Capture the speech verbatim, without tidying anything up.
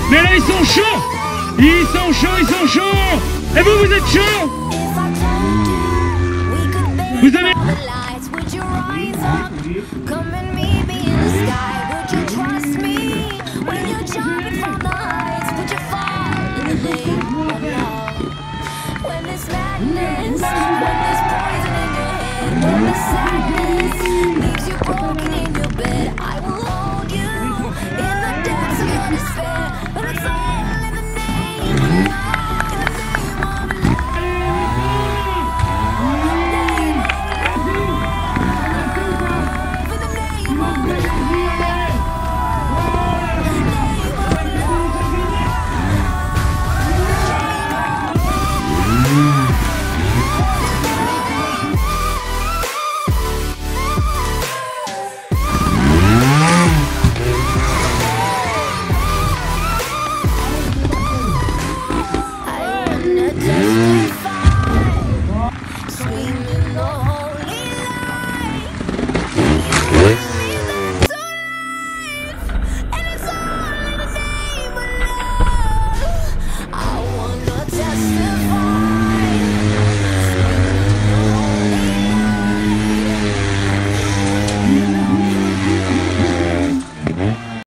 Mais là, ils sont chauds. Ils sont chauds, ils sont chauds. Et vous, vous êtes chauds? Vous avez...